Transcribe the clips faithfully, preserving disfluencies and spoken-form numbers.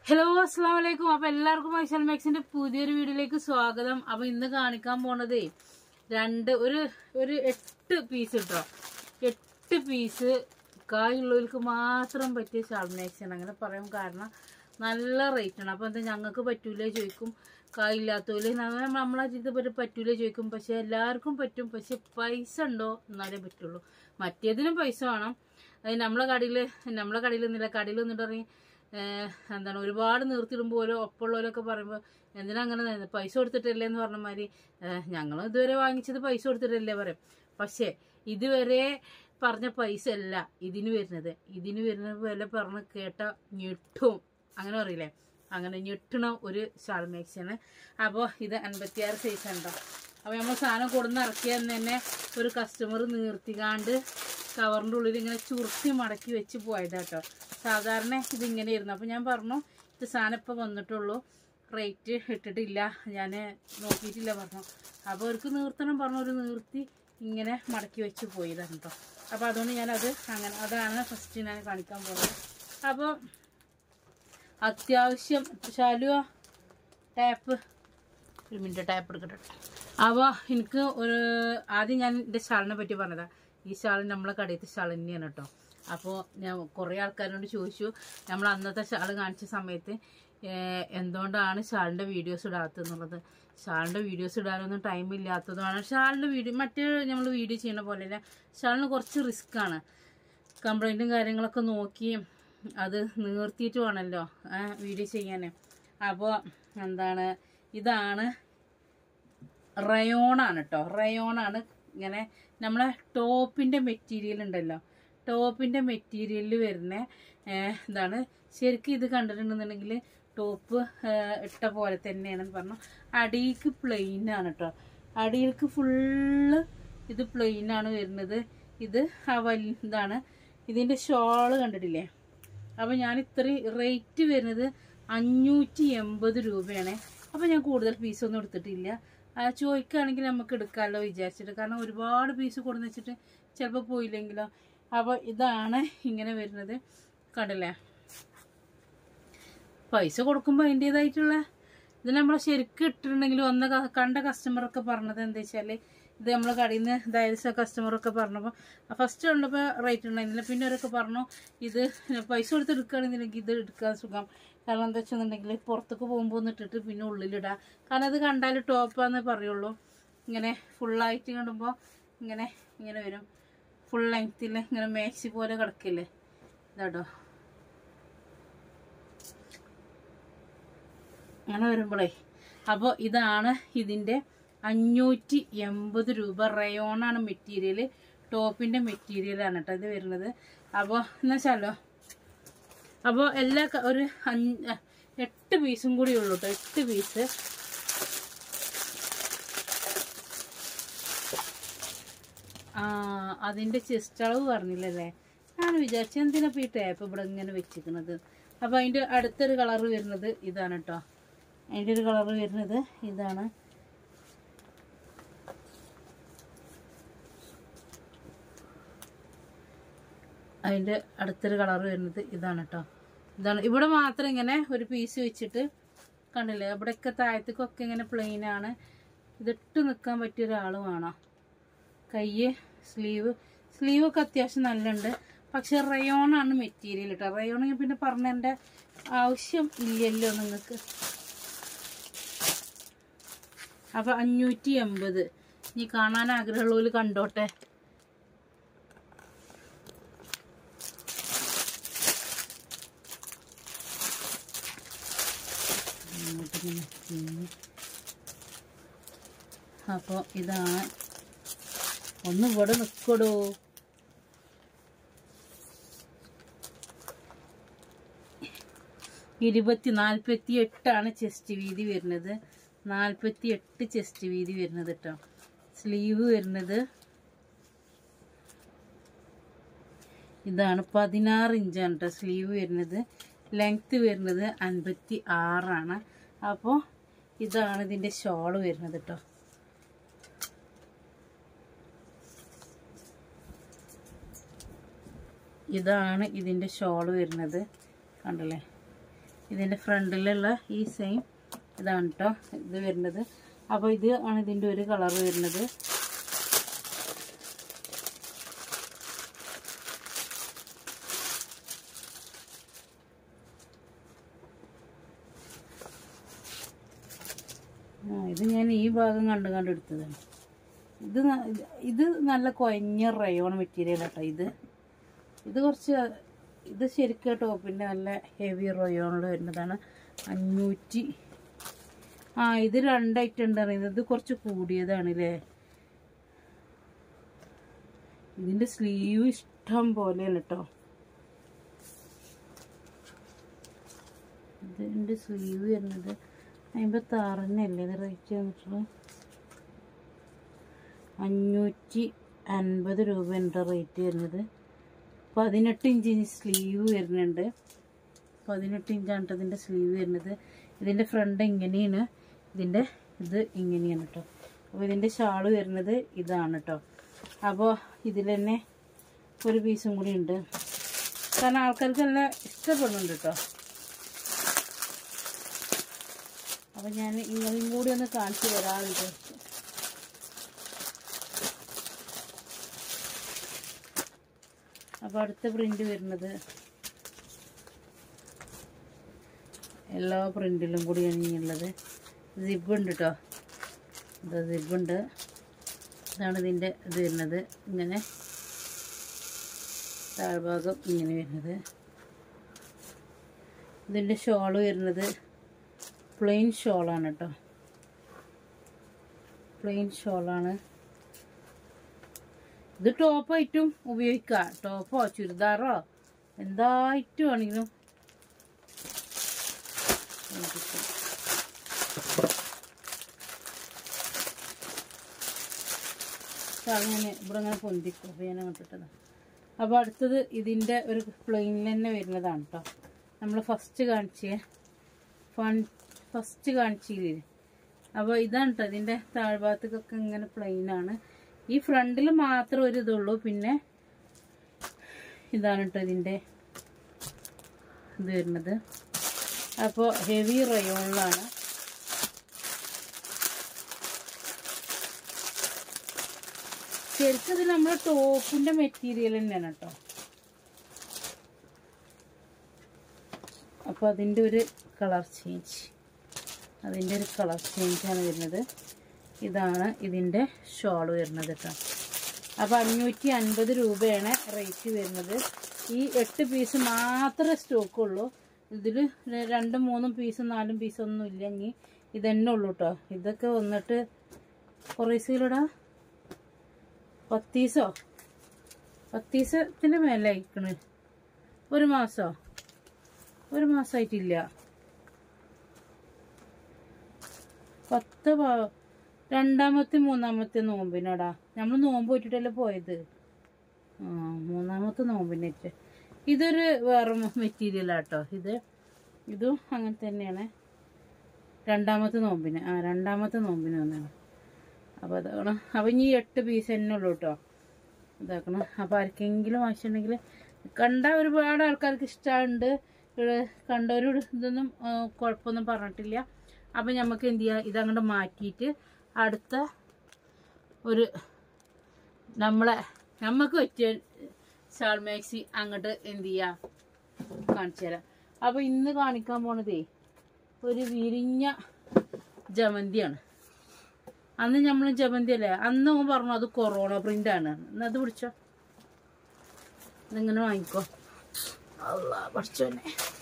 Hello അസ്സലാമു അലൈക്കും. അപ്പൊ എല്ലാവർക്കും വൈശാൽ മാക്സിന്റെ പുതിയൊരു വീഡിയോയിലേക്ക് സ്വാഗതം. അപ്പൊ ഇന്ന് കാണിക്കാൻ പോണതേ രണ്ട് ഒരു ഒരു എട്ട് പീസ് കിട്ടോ. എട്ട് പീസ് കായുള്ളവർക്ക് മാത്രം പറ്റിയ ഷാൾ മാക്സിയാണ്. അങ്ങനെ പറയാൻ കാരണം നല്ല റേറ്റ് ആണ്. അപ്പൊ എന്താ ഞങ്ങൾക്ക് പറ്റൂലേ ചോദിക്കും, കായില്ലാത്തവര് നമ്മളെ ജീവിതത്തിൽ പറ്റൂലേ ചോദിക്കും. പക്ഷെ എല്ലാവർക്കും പറ്റും. പക്ഷെ പൈസ ഉണ്ടോ എന്നാലേ പറ്റുള്ളൂ. മറ്റേതിനും പൈസ വേണം. അത് നമ്മളെ കടയിൽ നമ്മളെ കടയിലൊന്നുമില്ല. കടയിൽ വന്നിട്ട് പറയും എന്താണ് ഒരുപാട് നിർത്തിയിടുമ്പോൾ ഓരോ ഒപ്പമുള്ളവരൊക്കെ പറയുമ്പോൾ എന്തിനാ അങ്ങനെ പൈസ കൊടുത്തിട്ടല്ലേ എന്ന് പറഞ്ഞ മാതിരി ഞങ്ങൾ ഇതുവരെ വാങ്ങിച്ചത് പൈസ കൊടുത്തിട്ടല്ലേ പറയും. പക്ഷെ ഇതുവരെ പറഞ്ഞ പൈസ അല്ല ഇതിന് വരുന്നത്. ഇതിന് വരുന്ന വില പറഞ്ഞ് കേട്ട ഞെട്ടും, അങ്ങനെ പറയില്ലേ, അങ്ങനെ ഞെട്ടണ ഒരു ഷാൾ മാക്സിയാണ്. അപ്പോൾ ഇത് അൻപത്തിയാറ് സൈസ് ഉണ്ടോ. അപ്പോൾ നമ്മൾ സാധനം കൊടുന്ന് ഇറക്കിയെന്ന് തന്നെ ഒരു കസ്റ്റമർ നീർത്തിക്കാണ്ട് കവറിൻ്റെ ഉള്ളിൽ ഇങ്ങനെ ചുരുട്ടി മടക്കി വെച്ച് പോയതാട്ടോ. സാധാരണ ഇതിങ്ങനെയായിരുന്നു. അപ്പോൾ ഞാൻ പറഞ്ഞു ഇത് സാധനം ഇപ്പോൾ വന്നിട്ടുള്ളൂ, റേറ്റ് ഇട്ടിട്ടില്ല, ഞാൻ നോക്കിയിട്ടില്ല പറഞ്ഞു. അപ്പോൾ അവർക്ക് നീർത്തണം പറഞ്ഞു, ഒരു നീർത്തി ഇങ്ങനെ മടക്കി വെച്ച് പോയതാണ് കേട്ടോ. അപ്പോൾ അതുകൊണ്ട് ഞാനത് അങ്ങനെ അതാണ് ഫസ്റ്റ് ഞാൻ കാണിക്കാൻ പോകുന്നത്. അപ്പോൾ അത്യാവശ്യം ശാലുവ ടാപ്പ് ഒരു മിനിറ്റ് ടാപ്പ് എടുക്കട്ടെ. അപ്പോൾ എനിക്ക് ഒരു ആദ്യം ഞാൻ എൻ്റെ ഷാളിനെ പറ്റി പറഞ്ഞതാണ്. ഈ ഷാൾ നമ്മളെ കടയിലത്തെ ഷാൾ തന്നെയാണ് കേട്ടോ. അപ്പോൾ ഞാൻ കുറേ ആൾക്കാരോട് ചോദിച്ചു, നമ്മൾ അന്നത്തെ ഷാൾ കാണിച്ച സമയത്ത് എന്തുകൊണ്ടാണ് ഷാളിൻ്റെ വീഡിയോസ് ഇടാത്തതെന്നുള്ളത്. ഷാളിൻ്റെ വീഡിയോസ് ഇടാനൊന്നും ടൈം ഇല്ലാത്തതുമാണ്. ഷാളിൻ്റെ വീഡിയോ മറ്റേ നമ്മൾ വീഡിയോ ചെയ്യുന്ന പോലെ തന്നെ ഷാളിന് കുറച്ച് റിസ്ക്കാണ്. കംപ്ലൈൻറ്റും കാര്യങ്ങളൊക്കെ നോക്കി അത് നീർത്തിയിട്ട് വേണമല്ലോ വീഡിയോ ചെയ്യാൻ. അപ്പോൾ എന്താണ് ഇതാണ് റയോണാണ് കേട്ടോ. റയോണാണ്. ഇങ്ങനെ നമ്മളെ ടോപ്പിൻ്റെ മെറ്റീരിയൽ ഉണ്ടല്ലോ, ടോപ്പിൻ്റെ മെറ്റീരിയലിൽ വരുന്ന ഇതാണ്. ശരിക്കും ഇത് കണ്ടിട്ടുണ്ടെന്നുണ്ടെങ്കിൽ ടോപ്പ് ഇട്ട പോലെ തന്നെയാണെന്ന് പറഞ്ഞു. അടിയിലേക്ക് പ്ലെയിനാണ് കേട്ടോ. അടിയിലേക്ക് ഫുള്ള് ഇത് പ്ലെയിനാണ് വരുന്നത്. ഇത് ആ വലുതാണ്. ഇതിൻ്റെ ഷോള് കണ്ടിട്ടില്ലേ. അപ്പോൾ ഞാൻ ഇത്രയും റേറ്റ് വരുന്നത് അഞ്ഞൂറ്റി എൺപത് രൂപയാണ്. അപ്പോൾ ഞാൻ കൂടുതൽ പീസൊന്നും എടുത്തിട്ടില്ല. ചോദിക്കുകയാണെങ്കിൽ നമുക്ക് എടുക്കാമല്ലോ വിചാരിച്ചിട്ട്, കാരണം ഒരുപാട് പീസ് കൊടുന്ന് വെച്ചിട്ട് ചിലപ്പോൾ പോയില്ലെങ്കിലോ. അപ്പോൾ ഇതാണ് ഇങ്ങനെ വരുന്നത്, കണ്ടില്ലേ. പൈസ കൊടുക്കുമ്പോൾ അതിൻ്റേതായിട്ടുള്ള ഇത് നമ്മൾ ശരിക്കും ഇട്ടിട്ടുണ്ടെങ്കിൽ ഒന്ന് കണ്ട കസ്റ്റമറൊക്കെ പറഞ്ഞത് എന്താ വെച്ചാൽ ഇത് നമ്മൾ കടയിൽ നിന്ന് ഇതായത് കസ്റ്റമറൊക്കെ പറഞ്ഞപ്പോൾ ഫസ്റ്റ് കണ്ടപ്പോൾ റേറ്റ് ഉണ്ടായിരുന്നില്ല. പിന്നെ അവരൊക്കെ പറഞ്ഞു ഇത് പൈസ കൊടുത്ത് എടുക്കുകയാണെന്നുണ്ടെങ്കിൽ ഇത് എടുക്കാൻ സുഖം. കാരണം എന്താ വെച്ചെന്നുണ്ടെങ്കിൽ പുറത്തേക്ക് പോകുമ്പോൾ ഒന്ന് ഇട്ടിട്ട് പിന്നെ ഉള്ളിലിടാം. കാരണം അത് കണ്ടാൽ ടോപ്പാന്നേ പറയുള്ളൂ. ഇങ്ങനെ ഫുള്ളായിട്ട് കാണുമ്പോൾ ഇങ്ങനെ ഇങ്ങനെ വരും, ഫുൾ ലെങ്ത്തിൽ ഇങ്ങനെ മാക്സി പോലെ കിടക്കില്ലേ ഇതാട്ടോ. അങ്ങനെ വരുമ്പോഴേ അപ്പോൾ ഇതാണ് ഇതിൻ്റെ അഞ്ഞൂറ്റി എൺപത് രൂപ. റയോണാണ് മെറ്റീരിയൽ, ടോപ്പിൻ്റെ മെറ്റീരിയലാണ് കേട്ടോ ഇത് വരുന്നത്. അപ്പോൾ എന്നാ വെച്ചാലോ അപ്പോൾ എല്ലാ ഒരു അഞ്ച് എട്ട് പീസും കൂടി ഉള്ളൂ കേട്ടോ. എട്ട് പീസ് ആ അതിൻ്റെ ചെസ്റ്റ് അളവ് പറഞ്ഞില്ലല്ലേ. ഞാൻ വിചാരിച്ചു എന്തിനപ്പോൾ ഈ ടാപ്പ് ഇവിടെ ഇങ്ങനെ വെച്ചിരിക്കുന്നത്. അപ്പോൾ അതിൻ്റെ അടുത്തൊരു കളറ് വരുന്നത് ഇതാണ് കേട്ടോ. അതിൻ്റെ ഒരു കളറ് വരുന്നത് ഇതാണ്. അതിൻ്റെ അടുത്തൊരു കളറ് വരുന്നത് ഇതാണ് കേട്ടോ. ഇതാണ്. ഇവിടെ മാത്രം ഇങ്ങനെ ഒരു പീസ് വെച്ചിട്ട് കണ്ടില്ലേ. ഇവിടെയൊക്കെ താഴത്തേക്കൊക്കെ ഇങ്ങനെ പ്ലെയിനാണ്. ഇതിട്ട് നിൽക്കാൻ പറ്റിയ ഒരാൾ വേണം. കൈ സ്ലീവ് സ്ലീവൊക്കെ അത്യാവശ്യം നല്ലുണ്ട്. പക്ഷെ റയോണാണ് മെറ്റീരിയൽ കേട്ടോ. റയോൺ പിന്നെ പറഞ്ഞതിൻ്റെ ആവശ്യം ഇല്ലല്ലോ നിങ്ങൾക്ക്. അപ്പം അഞ്ഞൂറ്റി എൺപത് ഇനി കാണാൻ ആഗ്രഹമുള്ളവർ കണ്ടോട്ടെ. അപ്പോൾ ഇതാണ്. ഒന്ന് ഇവിടെ നിൽക്കടോ. ഇരുപത്തി നാൽപ്പത്തി എട്ടാണ് ചെസ്റ്റ് വീതി വരുന്നത്. നാൽപ്പത്തി എട്ട് ചെസ്റ്റ് വീതി വരുന്നത് കേട്ടോ. സ്ലീവ് വരുന്നത് ഇതാണ്. പതിനാറ് ഇഞ്ചാണ് കേട്ടോ സ്ലീവ് വരുന്നത്. ലെങ്ത്ത് വരുന്നത് അൻപത്തി ആറാണ്. അപ്പോൾ ഇതാണ് ഇതിൻ്റെ ഷോള് വരുന്നത് കേട്ടോ. ഇതാണ് ഇതിൻ്റെ ഷോള് വരുന്നത്, കണ്ടല്ലേ. ഇതിൻ്റെ ഫ്രണ്ടിലുള്ള ഈ സെയിം ഇതാണ് കേട്ടോ ഇത് വരുന്നത്. അപ്പോൾ ഇത് ആണ് ഇതിൻ്റെ ഒരു കളർ വരുന്നത്. ആ ഇത് ഞാൻ ഈ ഭാഗം കണ്ട് കണ്ടെടുത്തതാണ്. ഇത് ഇത് നല്ല കുഴഞ്ഞ റയോൺ മെറ്റീരിയൽ കേട്ടോ. ഇത് ഇത് കുറച്ച് ഇത് ശരിക്കും ടോപ്പിൻ്റെ നല്ല ഹെവി റയോണിൽ വരുന്നതാണ്. അഞ്ഞൂറ്റി ആ ഇത് രണ്ടായിട്ട് ഉണ്ട് അറിയുന്നത്. ഇത് കുറച്ച് കൂടിയതാണ് അല്ലേ. ഇതിൻ്റെ സ്ലീവ് ഇഷ്ടം പോലെയാണ് കേട്ടോ. ഇതിൻ്റെ സ്ലീവ് വരുന്നത് അമ്പത്താറിനല്ലേ ഇത് റേറ്റ് വന്നിട്ടുള്ളത്. അഞ്ഞൂറ്റി അൻപത് രൂപയുടെ റേറ്റ് വരുന്നത്. പതിനെട്ട് ഇഞ്ചിന് സ്ലീവ് വരുന്നുണ്ട്. പതിനെട്ട് ഇഞ്ചാണ് ഇതിൻ്റെ സ്ലീവ് വരുന്നത്. ഇതിൻ്റെ ഫ്രണ്ട് ഇങ്ങനെയാണ്, ഇതിൻ്റെ ഇത് ഇങ്ങനെയാണ് കേട്ടോ. അപ്പോൾ ഇതിൻ്റെ ഷാള് വരുന്നത് ഇതാണ് കേട്ടോ. അപ്പോൾ ഇതിൽ തന്നെ ഒരു പീസും കൂടി ഉണ്ട്. കാരണം ആൾക്കാർക്ക് നല്ല ഇഷ്ടപ്പെടുന്നുണ്ട് കേട്ടോ. അപ്പോൾ ഞാൻ ഇങ്ങനെയും കൂടി ഒന്ന് കാണിച്ചു തരാറുണ്ട്. അപ്പോൾ അടുത്ത പ്രിൻ്റ് വരുന്നത് എല്ലാ പ്രിൻറ്റിലും കൂടിയാണ് ഇനിയുള്ളത്. സിബുണ്ട് കേട്ടോ. ഇത് സിബുണ്ട്. ഇതാണ് ഇതിൻ്റെ ഇത് വരുന്നത്. ഇങ്ങനെ താഴ്ഭാഗം ഇങ്ങനെ വരുന്നത്. ഇതിൻ്റെ ഷോള് വരുന്നത് പ്ലെയിൻ ഷോളാണ് കേട്ടോ. പ്ലെയിൻ ഷോളാണ്. ഇത് ടോപ്പായിട്ടും ഉപയോഗിക്കാം. ടോപ്പോ ചുരിദാറോ എന്തായിട്ടും ആണെങ്കിലും അങ്ങനെ ഇവിടെ അങ്ങനെ പൊന്തിക്കും. അപ്പോൾ ഞാൻ അങ്ങോട്ടിട്ടതാണ്. അപ്പോൾ അടുത്തത് ഇതിൻ്റെ ഒരു പ്ലെയിനിൽ തന്നെ വരുന്നതാണ് കേട്ടോ. നമ്മൾ ഫസ്റ്റ് കാണിച്ചേ ഫൺ ഫസ്റ്റ് കാണിച്ചില്ലേ. അപ്പോൾ ഇതാണ് കേട്ടോ. ഇതിൻ്റെ താഴ്ഭാഗത്തേക്കൊക്കെ ഇങ്ങനെ പ്ലെയിനാണ്. ഈ ഫ്രണ്ടിൽ മാത്രം ഒരു ഇതുള്ളൂ. പിന്നെ ഇതാണ് കേട്ടോ ഇതിൻ്റെ ഇത് വരുന്നത്. അപ്പോൾ ഹെവി റയോണിലാണ്. ശരിക്കും ഇത് നമ്മുടെ ടോപ്പിൻ്റെ മെറ്റീരിയൽ തന്നെയാണ് കേട്ടോ. അപ്പോൾ അതിൻ്റെ ഒരു കളർ ചേഞ്ച് അതിൻ്റെ ഒരു കളർ ചേഞ്ചാണ് വരുന്നത്. ഇതാണ് ഇതിൻ്റെ ഷോൾ വരുന്നത് കേട്ടോ. അപ്പോൾ അഞ്ഞൂറ്റി അൻപത് രൂപയാണ് റേറ്റ് വരുന്നത്. ഈ എട്ട് പീസ് മാത്രമേ സ്റ്റോക്കുള്ളൂ. ഇതിൽ രണ്ടും മൂന്നും പീസും നാലും പീസൊന്നും ഇല്ലെങ്കിൽ ഇതന്നെ ഉള്ളൂ കേട്ടോ. ഇതൊക്കെ വന്നിട്ട് കുറേ സീലിടാ പത്തീസോ പത്തീസത്തിന് മേലെ അയക്കണ്. ഒരു മാസമോ ഒരു മാസമായിട്ടില്ല. പത്ത് രണ്ടാമത്തെ മൂന്നാമത്തെ നോമ്പിനടാ. നമ്മൾ നോമ്പ് പോയിട്ടല്ലേ പോയത്. ആ മൂന്നാമത്തെ നോമ്പിനേറ്റ്. ഇതൊരു വേറെ മെറ്റീരിയലാട്ടോ. ഇത് ഇതും അങ്ങനെ തന്നെയാണ്. രണ്ടാമത്തെ നോമ്പിന് ആ രണ്ടാമത്തെ നോമ്പിന് വന്നാണ്. അപ്പോൾ അതാക്കണം. അപ്പോൾ ഇനി എട്ട് പീസ് തന്നെ ഉള്ളൂ കേട്ടോ. ഇതാക്കണം. അപ്പോൾ ആർക്കെങ്കിലും ആവശ്യമുണ്ടെങ്കിൽ കണ്ട ഒരുപാട് ആൾക്കാർക്ക് ഇഷ്ടമുണ്ട്. കണ്ടവരോട് ഇതൊന്നും കുഴപ്പമൊന്നും പറഞ്ഞിട്ടില്ല. അപ്പം നമുക്ക് എന്ത് ചെയ്യുക, ഇതങ്ങോട്ട് മാറ്റിയിട്ട് അടുത്ത ഒരു നമ്മളെ നമുക്ക് പറ്റിയ ഷാൾ മാക്സി അങ്ങോട്ട് എന്ത് ചെയ്യുക കാണിച്ചു തരാം. അപ്പോൾ ഇന്ന് കാണിക്കാൻ പോണതേ ഒരു വിരിഞ്ഞ ജമന്തിയാണ്. അന്ന് നമ്മൾ ജമന്തി അല്ലേ അന്ന് പറഞ്ഞു അത് കൊറോണ പ്രിൻ്റാണ്. എന്നത് പിടിച്ചോ, ഇതിങ്ങനെ വാങ്ങിക്കോ. അല്ലാ പഠിച്ചോനെ,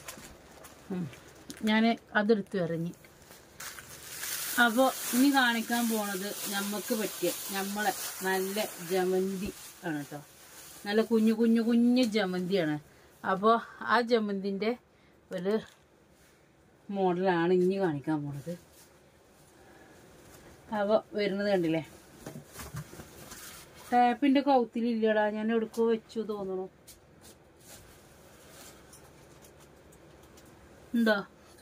ഞാൻ അതെടുത്ത് ഇറങ്ങി. അപ്പോൾ ഇനി കാണിക്കാൻ പോണത് നമുക്ക് പറ്റിയ നമ്മളെ നല്ല ജമന്തി ആണ് കേട്ടോ. നല്ല കുഞ്ഞു കുഞ്ഞു കുഞ്ഞു ജമന്തിയാണ്. അപ്പോൾ ആ ജമന്തിൻ്റെ ഒരു മോഡലാണ് ഇനി കാണിക്കാൻ പോണത്. അപ്പോൾ വരുന്നത് കണ്ടില്ലേ, ടാപ്പിൻ്റെ കൗത്തിലില്ലടാ, ഞാൻ എവിടേക്കോ വെച്ചു തോന്നണു. എന്താ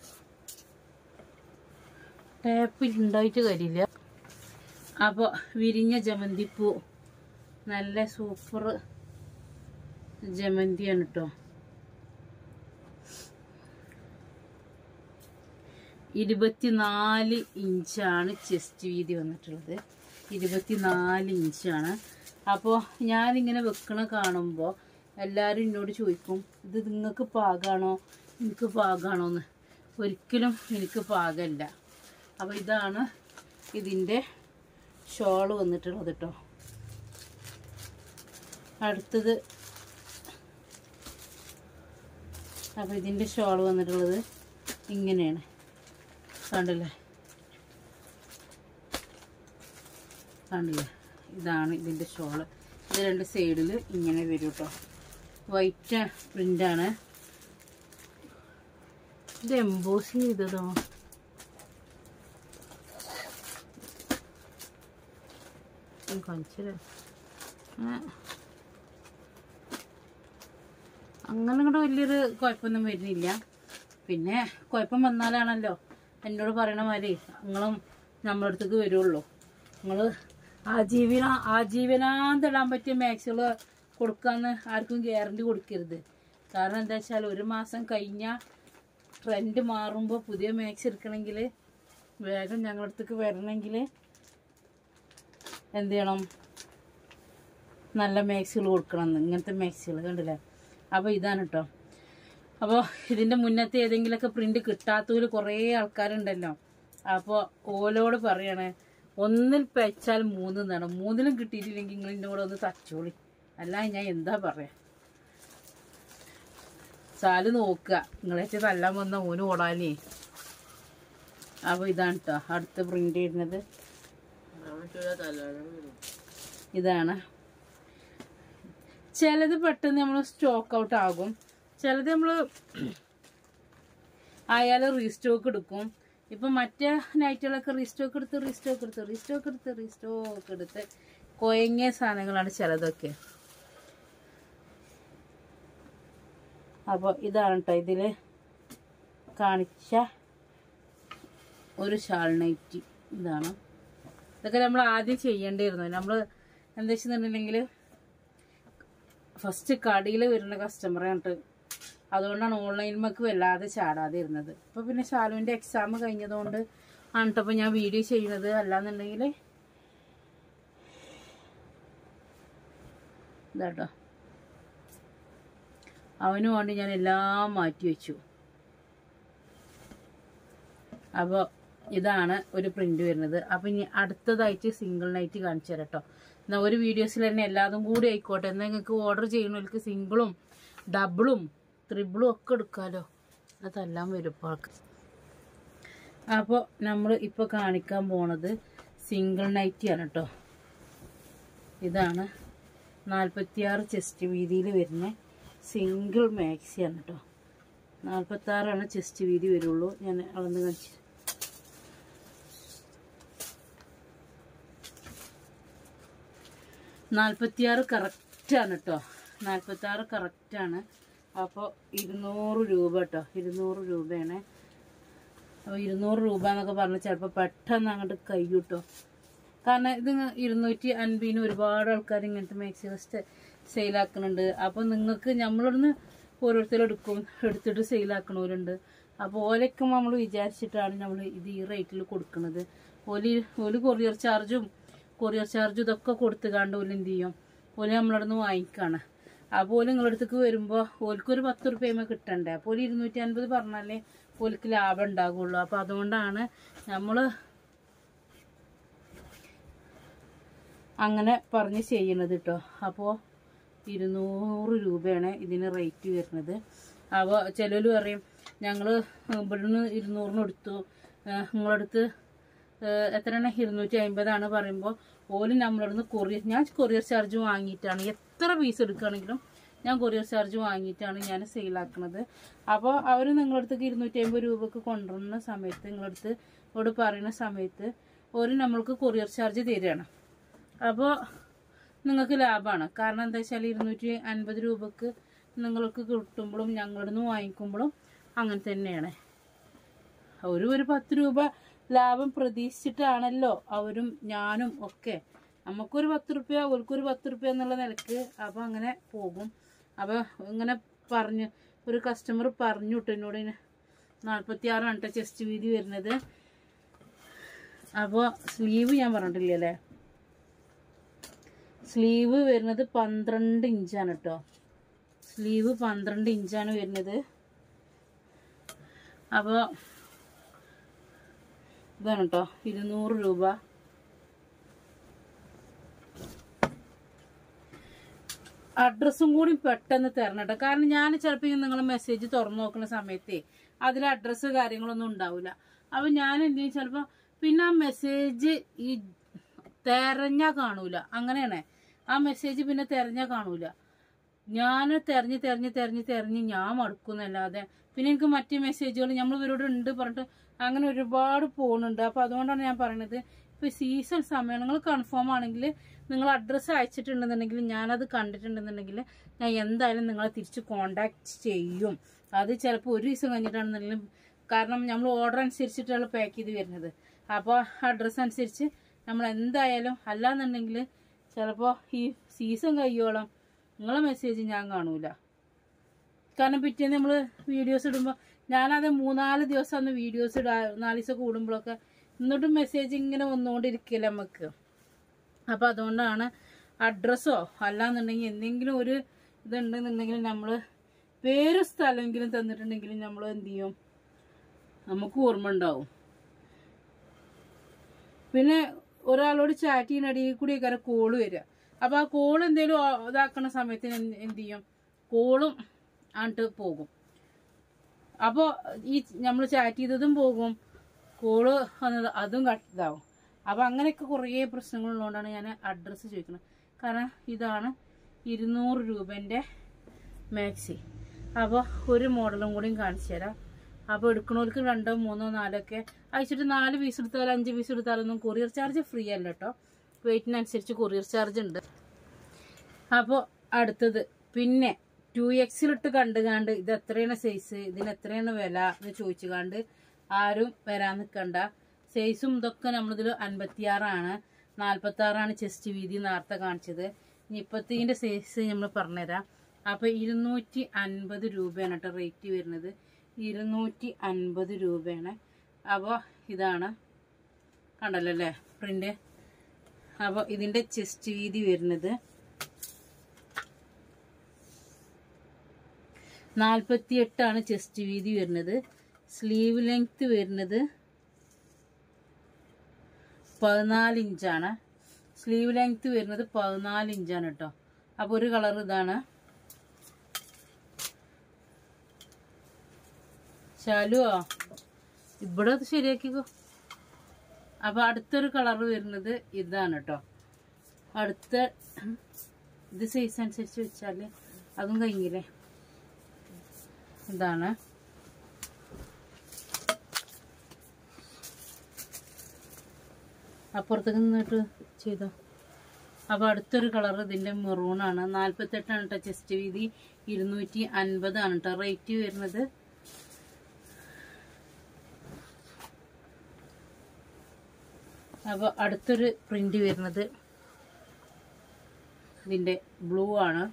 ടാപ്പിൽ ഉണ്ടായിട്ട് കാര്യമില്ല. അപ്പോൾ വിരിഞ്ഞ ജമന്തിപ്പൂ നല്ല സൂപ്പർ ജമന്തിയാണ് കേട്ടോ. ഇരുപത്തിനാല് ഇഞ്ചാണ് ചെസ്റ്റ് വീതി വന്നിട്ടുള്ളത്. ഇരുപത്തിനാല് ഇഞ്ചാണ്. അപ്പോൾ ഞാനിങ്ങനെ വെക്കണ കാണുമ്പോൾ എല്ലാവരും എന്നോട് ചോദിക്കും, ഇത് നിങ്ങൾക്ക് പാകമാണോ എനിക്ക് പാകമാണോ എന്ന്. ഒരിക്കലും എനിക്ക് പാകമല്ല. അപ്പോൾ ഇതാണ് ഇതിൻ്റെ ഷോള് വന്നിട്ടുള്ളത് കേട്ടോ. അടുത്തത് അപ്പോൾ ഇതിൻ്റെ ഷോള് വന്നിട്ടുള്ളത് ഇങ്ങനെയാണ്. കണ്ടില്ലേ കണ്ടില്ലേ ഇതാണ് ഇതിൻ്റെ ഷോള്. ഇത് രണ്ട് സൈഡിൽ ഇങ്ങനെ വരും കേട്ടോ. വൈറ്റ് പ്രിൻ്റാണ്. ഇത് എംബോസ് ചെയ്തതോ കാണിച്ചല്ലേ. അങ്ങനെ ഇങ്ങോട്ട് വലിയൊരു കുഴപ്പമൊന്നും വരുന്നില്ല. പിന്നെ കുഴപ്പം വന്നാലാണല്ലോ എന്നോട് പറയണ മാതിരി നിങ്ങളും നമ്മളെ അടുത്തേക്ക് വരുള്ളൂ. നിങ്ങൾ ആജീവന ആജീവനാന്തിടാൻ പറ്റിയ മാക്സുകൾ കൊടുക്കാമെന്ന് ആർക്കും ഗ്യാരണ്ടി കൊടുക്കരുത്. കാരണം എന്താ വെച്ചാൽ ഒരു മാസം കഴിഞ്ഞാൽ ട്രെൻഡ് മാറുമ്പോൾ പുതിയ മാക്സ് എടുക്കണമെങ്കിൽ വേഗം ഞങ്ങളുടെ അടുത്തേക്ക് വരണമെങ്കിൽ എന്ത് ചെയ്യണം, നല്ല മാക്സുകൾ കൊടുക്കണം. ഇങ്ങനത്തെ മാക്സുകൾ കണ്ടില്ലേ. അപ്പോൾ ഇതാണ് കേട്ടോ. അപ്പോൾ ഇതിൻ്റെ മുന്നത്തെ ഏതെങ്കിലുമൊക്കെ പ്രിൻ്റ് കിട്ടാത്തവർ കുറേ ആൾക്കാരുണ്ടല്ലോ. അപ്പോൾ ഓലോട് പറയണേ, ഒന്നിൽ പെച്ചാൽ മൂന്ന് എന്നാണ്. മൂന്നിലും കിട്ടിയിട്ടില്ലെങ്കിൽ നിങ്ങൾ ഇതിൻ്റെ കൂടെ ഒന്ന് തച്ചോളി. അല്ല ഞാൻ എന്താ പറയാ, ചാല് നോക്കുക നിങ്ങളേച്ച് തല്ലാൻ വന്ന ഓന് ഓടാനേ. അപ്പോൾ ഇതാണ് കേട്ടോ അടുത്ത പ്രിൻ്റ് ചെയ്യുന്നത്. ഇതാണ്. ചിലത് പെട്ടെന്ന് നമ്മൾ സ്റ്റോക്ക് ഔട്ട് ആകും, ചിലത് നമ്മൾ ആയാൽ റീസ്റ്റോക്ക് എടുക്കും. ഇപ്പം മറ്റേ നൈറ്റുകളൊക്കെ റീസ്റ്റോക്ക് എടുത്ത് റീസ്റ്റോക്ക് എടുത്ത് റീസ്റ്റോക്ക് എടുത്ത് റീസ്റ്റോക്ക് എടുത്ത് കൊയങ്ങിയ സാധനങ്ങളാണ് ചിലതൊക്കെ. അപ്പോൾ ഇതാണ് കേട്ടോ ഇതിൽ കാണിച്ച ഒരു ഷാൾ നൈറ്റി. ഇതാണ്. ഇതൊക്കെ നമ്മൾ ആദ്യം ചെയ്യേണ്ടിയിരുന്നു. നമ്മൾ എന്താ വെച്ചിട്ടുണ്ടെങ്കിൽ ഫസ്റ്റ് കടയിൽ വരുന്ന കസ്റ്റമറായിട്ട്, അതുകൊണ്ടാണ് ഓൺലൈനിലേക്ക് വല്ലാതെ ചാടാതെ ഇരുന്നത്. അപ്പോൾ പിന്നെ ഷാലുവിൻ്റെ എക്സാം കഴിഞ്ഞതുകൊണ്ട് ആണ് കേട്ടോ അപ്പോൾ ഞാൻ വീഡിയോ ചെയ്യുന്നത്. അല്ലാന്നുണ്ടെങ്കിൽ ഇതാട്ടോ അവന് വേണ്ടി ഞാൻ എല്ലാം മാറ്റി വെച്ചു. അപ്പോൾ ഇതാണ് ഒരു പ്രിന്റ് വരുന്നത്. അപ്പം ഇനി അടുത്തതായിട്ട് സിംഗിൾ നൈറ്റ് കാണിച്ചു തരാം കേട്ടോ. എന്നാൽ ഒരു വീഡിയോസിൽ തന്നെ എല്ലാതും കൂടി ആയിക്കോട്ടെ. എന്നാൽ നിങ്ങൾക്ക് ഓർഡർ ചെയ്യുന്നവർക്ക് സിംഗിളും ഡബിളും ത്രിബിളും ഒക്കെ എടുക്കാമല്ലോ. അതെല്ലാം വരും ഇപ്പോൾ ആൾക്ക്. അപ്പോൾ നമ്മൾ ഇപ്പോൾ കാണിക്കാൻ പോണത് സിംഗിൾ നൈറ്റിയാണ് കേട്ടോ. ഇതാണ് നാൽപ്പത്തിയാറ് ചെസ്റ്റ് വീതിയിൽ വരുന്ന സിംഗിൾ മാക്സിയാണ് കേട്ടോ. നാൽപ്പത്താറാണ് ചെസ്റ്റ് വീതി വരുള്ളൂ. ഞാൻ അളന്ന് കാണിച്ചു. നാൽപ്പത്തിയാറ് കറക്റ്റാണ് കേട്ടോ. നാൽപ്പത്താറ് കറക്റ്റാണ്. അപ്പോൾ ഇരുന്നൂറ് രൂപ കേട്ടോ. ഇരുന്നൂറ് രൂപയാണ്. അപ്പോൾ ഇരുന്നൂറ് രൂപ എന്നൊക്കെ പറഞ്ഞാൽ ചിലപ്പോൾ പെട്ടെന്ന് അങ്ങോട്ട് കഴിയും കേട്ടോ. കാരണം ഇത് ഇരുന്നൂറ്റി അൻപതിന് ഒരുപാട് ആൾക്കാർ ഇങ്ങനത്തെ മാക്സികൾ സെയിലാക്കുന്നുണ്ട്. അപ്പോൾ നിങ്ങൾക്ക് നമ്മളിവിടുന്ന് ഓരോരുത്തരും എടുക്കും, എടുത്തിട്ട് സെയിലാക്കണവരുണ്ട്. അപ്പോൾ ഓലൊക്കെ നമ്മൾ വിചാരിച്ചിട്ടാണ് നമ്മൾ ഇത് ഈ റേറ്റിൽ കൊടുക്കുന്നത്. ഓല് ഓല് കൊറിയർ ചാർജും കൊറിയർ ചാർജും ഇതൊക്കെ കൊടുത്ത് കണ്ട് ഓല് എന്ത് ചെയ്യും, ഓല് നമ്മളവിടെ നിന്ന് വാങ്ങിക്കാണ്. അപ്പോൾ ഓല് നിങ്ങളുടെ അടുത്തേക്ക് വരുമ്പോൾ ഓൽക്കൊരു പത്ത് റുപ്യമ കിട്ടണ്ടേ. അപ്പോൾ ഒരു ഇരുന്നൂറ്റി അൻപത് പറഞ്ഞാലേ ഓൽക്ക് ലാഭം ഉണ്ടാകുള്ളൂ. അപ്പോൾ അതുകൊണ്ടാണ് നമ്മൾ അങ്ങനെ പറഞ്ഞ് ചെയ്യണത് കേട്ടോ. അപ്പോൾ ഇരുന്നൂറ് രൂപയാണ് ഇതിന് റേറ്റ് വരുന്നത്. അപ്പോൾ ചിലർ പറയും ഞങ്ങൾ ഇവിടുന്ന് ഇരുന്നൂറിന് എടുത്തു, നിങ്ങളടുത്ത് എത്രയാണ് ഇരുന്നൂറ്റി അമ്പതാണ് പറയുമ്പോൾ ഓല് നമ്മളടുന്ന് കൊറിയർ ഞാൻ കൊറിയർ ചാർജ് വാങ്ങിയിട്ടാണ്, എത്ര പീസ് എടുക്കുകയാണെങ്കിലും ഞാൻ കൊറിയർ ചാർജ് വാങ്ങിയിട്ടാണ് ഞാൻ സെയിലാക്കുന്നത്. അപ്പോൾ അവർ നിങ്ങളടുത്തേക്ക് ഇരുന്നൂറ്റി അമ്പത് രൂപക്ക് കൊണ്ടുവരുന്ന സമയത്ത് നിങ്ങളടുത്ത് ഇവിടെ പറയുന്ന സമയത്ത് ഒരു നമ്മൾക്ക് കൊറിയർ ചാർജ് തരികയാണ്. അപ്പോൾ നിങ്ങൾക്ക് ലാഭമാണ്. കാരണം എന്താ വെച്ചാൽ ഇരുന്നൂറ്റി അൻപത് രൂപക്ക് നിങ്ങൾക്ക് കിട്ടുമ്പോഴും ഞങ്ങളുടെ നിന്ന് വാങ്ങിക്കുമ്പോഴും അങ്ങനെ തന്നെയാണ്. ഒരു ഒരു പത്ത് രൂപ ലാഭം പ്രതീക്ഷിച്ചിട്ടാണല്ലോ അവരും ഞാനും ഒക്കെ. നമുക്കൊരു പത്ത് റുപ്യ ഓൽക്കൊരു പത്ത് റുപ്യ എന്നുള്ള നിലക്ക് അപ്പോൾ അങ്ങനെ പോകും. അപ്പോൾ ഇങ്ങനെ പറഞ്ഞ് ഒരു കസ്റ്റമർ പറഞ്ഞു കേട്ടോ എന്നോട്, നാൽപ്പത്തി ആറാണ് കേട്ടോ ചെസ്റ്റ് വീതി വരുന്നത്. അപ്പോൾ സ്ലീവ് ഞാൻ പറഞ്ഞിട്ടില്ല അല്ലേ, സ്ലീവ് വരുന്നത് പന്ത്രണ്ട് ഇഞ്ചാണ് കേട്ടോ. സ്ലീവ് പന്ത്രണ്ട് ഇഞ്ചാണ് വരുന്നത്. അപ്പോൾ ഇതാണ് കേട്ടോ ഇരുന്നൂറ് രൂപ. അഡ്രസ്സും കൂടി പെട്ടെന്ന് തരണം കേട്ടോ. കാരണം ഞാൻ ചിലപ്പോൾ നിങ്ങൾ മെസ്സേജ് തുറന്നു നോക്കുന്ന സമയത്തേ അതിൽ അഡ്രസ്സ് കാര്യങ്ങളൊന്നും ഉണ്ടാവില്ല. അപ്പം ഞാൻ എന്ത് ചെയ്യും, ചിലപ്പോൾ പിന്നെ ആ മെസ്സേജ് ഈ തെരഞ്ഞാൽ കാണൂല. അങ്ങനെയാണ്, ആ മെസ്സേജ് പിന്നെ തെരഞ്ഞാൽ കാണൂല. ഞാൻ തെരഞ്ഞ് തെരഞ്ഞ് തെരഞ്ഞ് തെരഞ്ഞ് ഞാൻ മടുക്കുന്നല്ലാതെ പിന്നെ എനിക്ക് മറ്റേ മെസ്സേജുകൾ നമ്മൾ ഇവരോട് ഉണ്ട് പറഞ്ഞിട്ട് അങ്ങനെ ഒരുപാട് പോകുന്നുണ്ട്. അപ്പോൾ അതുകൊണ്ടാണ് ഞാൻ പറയുന്നത്, ഇപ്പോൾ സീസൺ സമയം നിങ്ങൾ കൺഫേം ആണെങ്കിൽ നിങ്ങൾ അഡ്രസ്സ് അയച്ചിട്ടുണ്ടെന്നുണ്ടെങ്കിൽ ഞാനത് കണ്ടിട്ടുണ്ടെന്നുണ്ടെങ്കിൽ ഞാൻ എന്തായാലും നിങ്ങളെ തിരിച്ച് കോണ്ടാക്ട് ചെയ്യും. അത് ചിലപ്പോൾ ഒരു ദിവസം കഴിഞ്ഞിട്ടാണെന്നുണ്ടെങ്കിലും, കാരണം നമ്മൾ ഓർഡർ അനുസരിച്ചിട്ടാണ് പാക്ക് ചെയ്ത് വരുന്നത്. അപ്പോൾ അഡ്രസ്സ് അനുസരിച്ച് നമ്മൾ എന്തായാലും, അല്ലാന്നുണ്ടെങ്കിൽ ചിലപ്പോൾ ഈ സീസൺ കഴിയോളം നിങ്ങളെ മെസ്സേജ് ഞാൻ കാണൂല. കാരണം പിറ്റേന്ന് നമ്മൾ വീഡിയോസ് ഇടുമ്പോൾ ഞാനത് മൂന്നാല് ദിവസം അന്ന് വീഡിയോസ് ഇടാ നാല് ദിവസം കൂടുമ്പോഴൊക്കെ എന്നിട്ടും മെസ്സേജ് ഇങ്ങനെ വന്നുകൊണ്ടിരിക്കില്ല നമുക്ക്. അപ്പോൾ അതുകൊണ്ടാണ് അഡ്രസ്സോ അല്ലാന്നുണ്ടെങ്കിൽ എന്തെങ്കിലും ഒരു ഇതുണ്ടെന്നുണ്ടെങ്കിൽ നമ്മൾ പേരും സ്ഥലമെങ്കിലും തന്നിട്ടുണ്ടെങ്കിലും നമ്മൾ എന്ത് ചെയ്യും, നമുക്ക് ഓർമ്മ ഉണ്ടാവും. പിന്നെ ഒരാളോട് ചാറ്റ് ചെയ്യുന്നടിയിൽ കൂടി ഒക്കെ കോള് വരിക. അപ്പോൾ ആ കോൾ എന്തെങ്കിലും ഇതാക്കുന്ന സമയത്തിന് എന്ത് ചെയ്യും, കോളും ആണ്ട് പോകും. അപ്പോൾ ഈ നമ്മൾ ചാറ്റ് ചെയ്തതും പോകും, കോള് വന്നത് അതും ഇതാവും. അപ്പോൾ അങ്ങനെയൊക്കെ കുറേ പ്രശ്നങ്ങളുള്ളതുകൊണ്ടാണ് ഞാൻ അഡ്രസ്സ് ചോദിക്കുന്നത്. കാരണം ഇതാണ് ഇരുന്നൂറ് രൂപേൻ്റെ മാക്സി. അപ്പോൾ ഒരു മോഡലും കൂടിയും കാണിച്ചു തരാം. അപ്പോൾ എടുക്കണവർക്ക് രണ്ടോ മൂന്നോ നാലോ ഒക്കെ അയച്ചിട്ട് നാല് പീസ് എടുത്താലും അഞ്ച് പീസ് എടുത്താലൊന്നും കൊറിയർ ചാർജ് ഫ്രീ അല്ല കേട്ടോ. വെയിറ്റിനനുസരിച്ച് കൊറിയർ ചാർജ് ഉണ്ട്. അപ്പോൾ അടുത്തത് പിന്നെ ടു എക്സിലിട്ട് കണ്ട് കാണ്ട് ഇത് എത്രയാണ് സൈസ്, ഇതിന് എത്രയാണ് വില എന്ന് ചോദിച്ചു കാണ്ട് ആരും വരാൻ നിൽക്കണ്ട. സൈസും ഇതൊക്കെ നമ്മളിതിൽ അൻപത്തിയാറാണ്, നാൽപ്പത്തി ആറാണ് ചെസ്റ്റ് വീതി നേരത്തെ കാണിച്ചത്. ഇനി ഇപ്പത്തീൻ്റെ സൈസ് നമ്മൾ പറഞ്ഞുതരാം. അപ്പോൾ ഇരുന്നൂറ്റി അൻപത് രൂപയാണ് കേട്ടോ റേറ്റ് വരുന്നത്. ഇരുന്നൂറ്റി അൻപത് രൂപയാണ്. അപ്പോൾ ഇതാണ് കണ്ടല്ലോ അല്ലേ പ്രിന്റ്. അപ്പോൾ ഇതിൻ്റെ ചെസ്റ്റ് വീതി വരുന്നത് നാൽപ്പത്തി എട്ടാണ് ചെസ്റ്റ് വീതി വരുന്നത്. സ്ലീവ് ലെങ്ത് വരുന്നത് പതിനാല് ഇഞ്ചാണ്. സ്ലീവ് ലെങ്ത് വരുന്നത് പതിനാല് ഇഞ്ചാണ് കേട്ടോ. അപ്പോൾ ഒരു കളർ ഇതാണ്. ശാലുവോ ഇവിടെ അത് ശരിയാക്കിക്കോ. അപ്പോൾ അടുത്തൊരു കളർ വരുന്നത് ഇതാണ് കേട്ടോ. അടുത്ത ഇത് സൈസ് അനുസരിച്ച് വെച്ചാൽ അതും കഴിഞ്ഞില്ലേ. ഇതാണ് അപ്പുറത്തേക്ക് നിന്നിട്ട് ചെയ്തോ. അപ്പോൾ അടുത്തൊരു കളർ ഇതിൻ്റെ മെറൂണാണ്. നാൽപ്പത്തെട്ടാണ് കേട്ടോ ചെസ്റ്റ് വീതി. ഇരുന്നൂറ്റി അൻപതാണ് കേട്ടോ റേറ്റ് വരുന്നത്. അപ്പോൾ അടുത്തൊരു പ്രിന്റ് വരുന്നത് ഇതിൻ്റെ ബ്ലൂ ആണ്.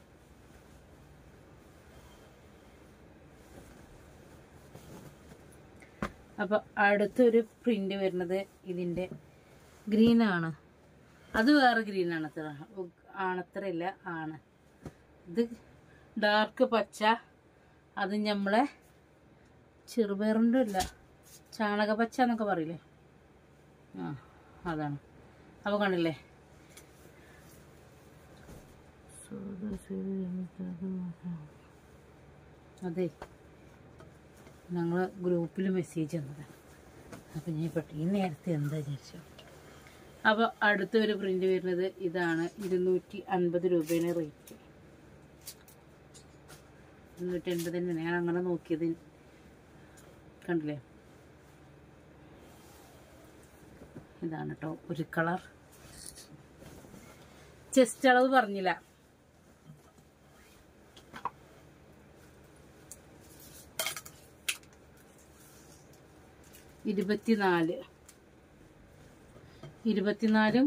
അപ്പോൾ അടുത്തൊരു പ്രിന്റ് വരുന്നത് ഇതിൻ്റെ ഗ്രീനാണ്. അത് വേറെ ഗ്രീനാണ്, അത്ര ആണത്രയില്ല ആണ്. ഇത് ഡാർക്ക് പച്ച, അത് നമ്മളെ ചെറുപയറിൻ്റെ ഇല്ല ചാണക പച്ച എന്നൊക്കെ പറയില്ലേ, ആ അതാണ്. അപ്പോൾ കണ്ടില്ലേ, അതെ ഞങ്ങൾ ഗ്രൂപ്പിൽ മെസ്സേജ് തന്നത്. അപ്പം ഞാൻ പെട്ടെന്ന് ഈ നേരത്തെ എന്താ വിചാരിച്ചു. അപ്പോൾ അടുത്തൊരു പ്രിന്റ് വരുന്നത് ഇതാണ്. ഇരുന്നൂറ്റി അൻപത് രൂപയാണ് റേറ്റ്. ഇരുന്നൂറ്റി അൻപത് തന്നെയാണ് ഞാൻ അങ്ങനെ നോക്കിയത്. കണ്ടില്ലേ, ഇതാണ് കേട്ടോ ഒരു കളർ. ചെസ്റ്റ് അളവ് പറഞ്ഞില്ല. ഇരുപത്തിനാല് ഇരുപത്തിനാലും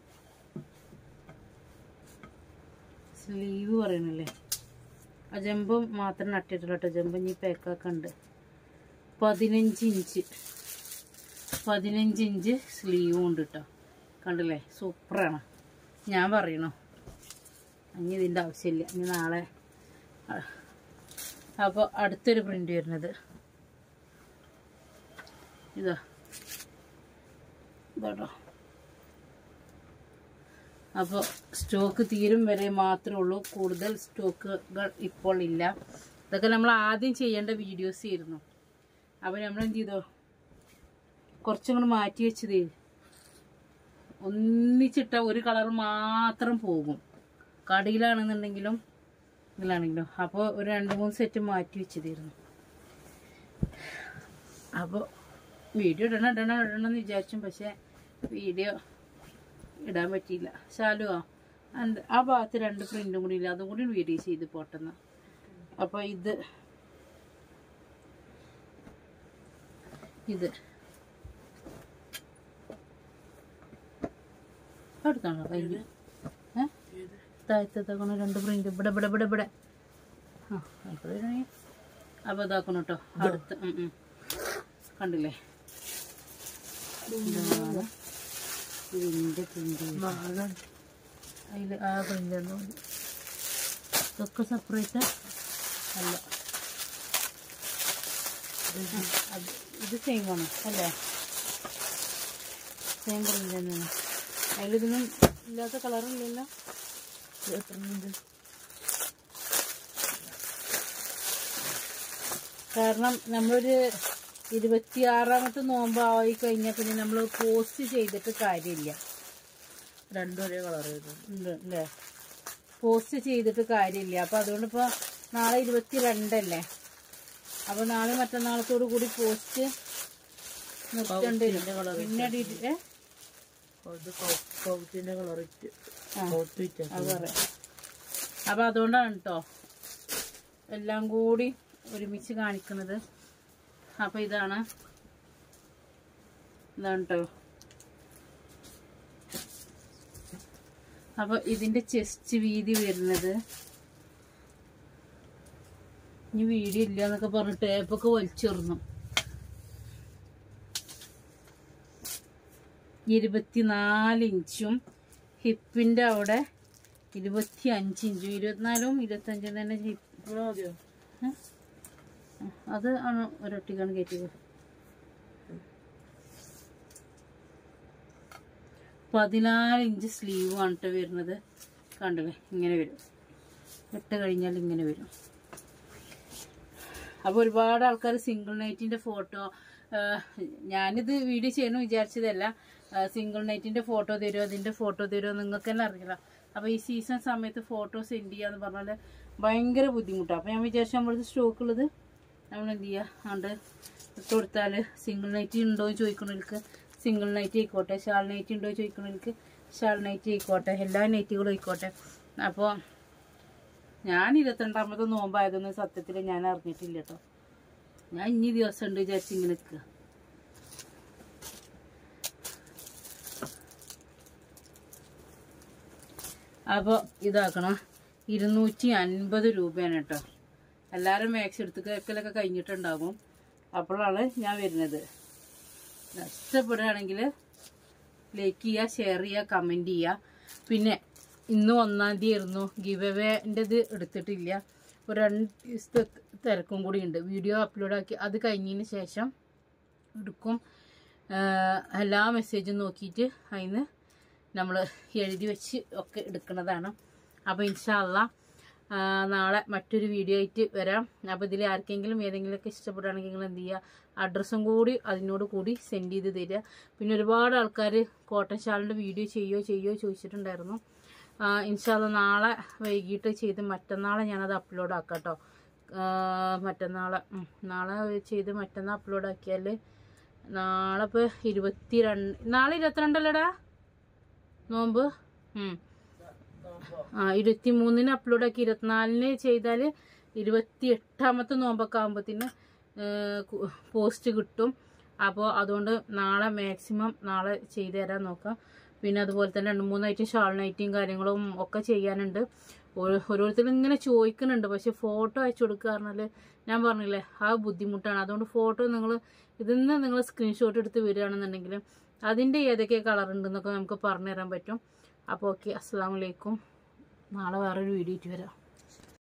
സ്ലീവ് പറയണല്ലേ. ആ ജമ്പ് മാത്രം നട്ടിട്ടുള്ള കേട്ടോ. ജമ്പ് ഇനി പേക്കൊക്കെ ഉണ്ട്. പതിനഞ്ച് ഇഞ്ച് പതിനഞ്ച് ഇഞ്ച് സ്ലീവും ഉണ്ട് കേട്ടോ. കണ്ടില്ലേ, സൂപ്പറാണ്. ഞാൻ പറയണോ, ഇനി ഇതിൻ്റെ ആവശ്യമില്ല, ഇനി നാളെ. അപ്പോൾ അടുത്തൊരു പ്രിൻ്റ് വരുന്നത് ഇതാ ഇതാട്ടോ. അപ്പോൾ സ്റ്റോക്ക് തീരും വരെ മാത്രമേ ഉള്ളൂ, കൂടുതൽ സ്റ്റോക്കുകൾ ഇപ്പോൾ ഇല്ല. ഇതൊക്കെ നമ്മൾ ആദ്യം ചെയ്യേണ്ട വീഡിയോസ് ആയിരുന്നു. അപ്പോൾ നമ്മൾ എന്ത് ചെയ്തോ, കുറച്ചും കൂടെ മാറ്റി വെച്ചത്. ഒന്നിച്ചിട്ട ഒരു കളർ മാത്രം പോകും, കടയിലാണെന്നുണ്ടെങ്കിലും ഇതിലാണെങ്കിലും. അപ്പോൾ ഒരു രണ്ട് മൂന്ന് സെറ്റ് മാറ്റി വെച്ചതായിരുന്നു. അപ്പോൾ വീഡിയോ ഇടണം ഇടണം ഇടണം എന്ന് വിചാരിച്ചു, പക്ഷേ വീഡിയോ ഇടാൻ പറ്റിയില്ല. ശാലുവാ ആ ഭാഗത്ത് രണ്ട് പ്രിന്റും കൂടി ഇല്ല, അതും കൂടി വീഡിയോ ചെയ്ത് പോട്ടെന്ന്. അപ്പോൾ ഇത് ഇത് അടുത്താണോ കഴിഞ്ഞ ഏ താഴത്തെത്താക്കണ രണ്ട് പ്രിന്റ് ഇവിടെ ഇവിടെ ഇവിടെ ഇവിടെ ആ അപ്പോൾ ഇതാക്കണം കേട്ടോ. അടുത്ത് കണ്ടില്ലേ, ഇതിൻ്റെ പ്രിന്റ് അതിൽ ആ പ്രിന്റ് ഒന്നും മതി. ഇതൊക്കെ സെപ്പറേറ്റ് അല്ല, അത് ഇത് സെയിം ആണ് അല്ലേ, സെയിം പ്രിന്റ് തന്നെയാണ്. അതിലിതൊന്നും ഇല്ലാത്ത കളറില്ലല്ലോ. കാരണം നമ്മളൊരു ഇരുപത്തിയാറാമത്തെ നോമ്പ് ആയി കഴിഞ്ഞാൽ പിന്നെ നമ്മൾ പോസ്റ്റ് ചെയ്തിട്ട് കാര്യമില്ല. രണ്ടും ഒരേ കളർ ഉണ്ട് അല്ലേ, പോസ്റ്റ് ചെയ്തിട്ട് കാര്യമില്ല. അപ്പം അതുകൊണ്ട് ഇപ്പോൾ നാളെ ഇരുപത്തി രണ്ടല്ലേ, അപ്പോൾ നാളെ മറ്റന്നാളത്തോടു കൂടി പോസ്റ്റ് നിർത്തേണ്ടി വരും. പിന്നെ ഡീറ്റെയിൽ അത് പറയാം. അപ്പം അതുകൊണ്ടാണ് കേട്ടോ എല്ലാം കൂടി ഒരുമിച്ച് കാണിക്കുന്നത്. അപ്പം ഇതാണ് ഇതാണ് കേട്ടോ. അപ്പോൾ ഇതിൻ്റെ ചെസ്റ്റ് വീതി വരുന്നത്, ഇനി വീഡിയോ ഇല്ല എന്നൊക്കെ പറഞ്ഞ് ടേപ്പൊക്കെ വലിച്ചെറിഞ്ഞു, ഇരുപത്തിനാല് ഇഞ്ചും ഹിപ്പിൻ്റെ അവിടെ ഇരുപത്തി അഞ്ച് ഇഞ്ചും ഇരുപത്തിനാലും ഇരുപത്തഞ്ചും തന്നെ ഹിപ്പ്. അത് ആണ് ഒരൊട്ടിക്കാണ് കയറ്റിയത്. പതിനാല് ഇഞ്ച് സ്ലീവ് ആണ് കേട്ടോ വരുന്നത്. കണ്ടില്ലേ, ഇങ്ങനെ വരും, ഇട്ട് കഴിഞ്ഞാൽ ഇങ്ങനെ വരും. അപ്പോൾ ഒരുപാട് ആൾക്കാർ സിംഗിൾ നൈറ്റിൻ്റെ ഫോട്ടോ, ഞാനിത് വീഡിയോ ചെയ്യണമെന്ന് വിചാരിച്ചതല്ല, സിംഗിൾ നൈറ്റിൻ്റെ ഫോട്ടോ തരുമോ അതിൻ്റെ ഫോട്ടോ തരുമോ നിങ്ങൾക്ക് തന്നെ അറിയില്ല. അപ്പോൾ ഈ സീസൺ സമയത്ത് ഫോട്ടോ സെൻഡ് ചെയ്യാന്ന് പറഞ്ഞാൽ ഭയങ്കര ബുദ്ധിമുട്ടാണ്. അപ്പോൾ ഞാൻ വിചാരിച്ചു നമ്മളത് സ്റ്റോക്ക് ഉള്ളത് നമ്മൾ എന്ത് ചെയ്യുക, അതുകൊണ്ട് ഇട്ട് കൊടുത്താൽ സിംഗിൾ നൈറ്റി ഉണ്ടോ എന്ന് ചോദിക്കണവർക്ക് സിംഗിൾ നൈറ്റി ആയിക്കോട്ടെ, ഷാൾ നൈറ്റി ഉണ്ടോ എന്ന് ചോദിക്കണവർക്ക് ഷാൾ നൈറ്റി ആയിക്കോട്ടെ, എല്ലാ നൈറ്റികളും ആയിക്കോട്ടെ. അപ്പോൾ ഞാൻ ഇരുപത്തിരണ്ടാമത്തെ നോമ്പായതൊന്നും സത്യത്തിൽ ഞാൻ അറിഞ്ഞിട്ടില്ല കേട്ടോ. ഞാൻ ഇനി ദിവസം ഉണ്ട് വിചാരിച്ച് ഇങ്ങനെ നിൽക്കുക. അപ്പോൾ ഇതാക്കണം, ഇരുന്നൂറ്റി അൻപത് രൂപയാണ് കേട്ടോ. എല്ലാവരും മാക്സ് എടുത്ത് കേൾക്കലൊക്കെ കഴിഞ്ഞിട്ടുണ്ടാകും, അപ്പോഴാണ് ഞാൻ വരുന്നത്. ഇഷ്ടപ്പെടുകയാണെങ്കിൽ ലൈക്ക് ചെയ്യുക, ഷെയർ ചെയ്യുക, കമൻറ്റ് ചെയ്യുക. പിന്നെ ഇന്ന് ഒന്നാം തീയതി ആയിരുന്നു, ഗിവ് അവേൻ്റെത് എടുത്തിട്ടില്ല, ഒരു രണ്ട് ദിവസത്തെ തിരക്കും കൂടി ഉണ്ട്. വീഡിയോ അപ്ലോഡ് ആക്കി അത് കഴിഞ്ഞതിന് ശേഷം എടുക്കും. എല്ലാ മെസ്സേജും നോക്കിയിട്ട് അതിന് നമ്മൾ എഴുതി വെച്ച് ഒക്കെ എടുക്കുന്നതാണ്. അപ്പോൾ ഇൻഷാ അള്ളാ നാളെ മറ്റൊരു വീഡിയോ ആയിട്ട് വരാം. അപ്പോൾ ഇതിൽ ആർക്കെങ്കിലും ഏതെങ്കിലുമൊക്കെ ഇഷ്ടപ്പെടുകയാണെങ്കിൽ നിങ്ങൾ എന്ത് ചെയ്യുക, അഡ്രസ്സും കൂടി അതിനോട് കൂടി സെൻഡ് ചെയ്ത് തരിക. പിന്നെ ഒരുപാട് ആൾക്കാർ കോട്ടൺ ഷാളിൻ്റെ വീഡിയോ ചെയ്യുമോ ചെയ്യുമോ ചോദിച്ചിട്ടുണ്ടായിരുന്നു. ഇൻഷാ അള്ളാ നാളെ വൈകിട്ട് ചെയ്ത് മറ്റന്നാളെ ഞാനത് അപ്ലോഡ് ആക്കാം കേട്ടോ. മറ്റന്നാളെ നാളെ ചെയ്ത് മറ്റന്നാൾ അപ്ലോഡ് ആക്കിയാൽ നാളെ ഇപ്പോൾ ഇരുപത്തി രണ്ട് നാളെ ഇരുപത്തിരണ്ടല്ലേടാ നോമ്പ്. ആ ഇരുപത്തി മൂന്നിന് അപ്ലോഡ് ആക്കി ഇരുപത്തിനാലിന് ചെയ്താൽ ഇരുപത്തി എട്ടാമത്തെ നോമ്പൊക്കെ ആകുമ്പോഴത്തേന് പോസ്റ്റ് കിട്ടും. അപ്പോൾ അതുകൊണ്ട് നാളെ മാക്സിമം നാളെ ചെയ്തു തരാൻ നോക്കാം. പിന്നെ അതുപോലെ തന്നെ രണ്ട് മൂന്നായിട്ട് ഷാൾ നൈറ്റിയും കാര്യങ്ങളും ഒക്കെ ചെയ്യാനുണ്ട്. ഓരോരുത്തരും ഇങ്ങനെ ചോദിക്കുന്നുണ്ട്, പക്ഷെ ഫോട്ടോ അയച്ചു കൊടുക്കുക പറഞ്ഞാൽ ഞാൻ പറഞ്ഞില്ലേ ആ ബുദ്ധിമുട്ടാണ്. അതുകൊണ്ട് ഫോട്ടോ നിങ്ങൾ ഇതിൽ നിന്ന് നിങ്ങൾ സ്ക്രീൻഷോട്ട് എടുത്ത് വരികയാണെന്നുണ്ടെങ്കിൽ അതിൻ്റെ ഏതൊക്കെ കളർ ഉണ്ടെന്നൊക്കെ നമുക്ക് പറഞ്ഞു തരാൻ പറ്റും. അപ്പോൾ ഓക്കെ, അസ്സലാമു അലൈക്കും. നാളെ വേറൊരു വീഡിയോ ഇട്ട് വരാം.